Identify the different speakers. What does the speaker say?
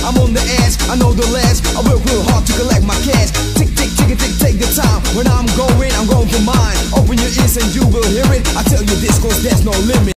Speaker 1: I'm on the edge, I know the ledge. I work real hard to collect my cash. Tick, tick, tick, tick, take the time. When I'm going for mine. Open your ears and you will hear it. I tell you this cause there's no limit.